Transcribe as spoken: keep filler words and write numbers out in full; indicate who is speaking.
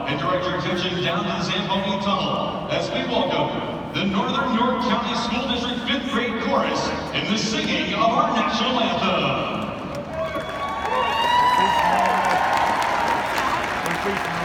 Speaker 1: and direct your attention down to the Zamboni Tunnel as we welcome the Northern York County School District fifth grade chorus in the singing of our national anthem.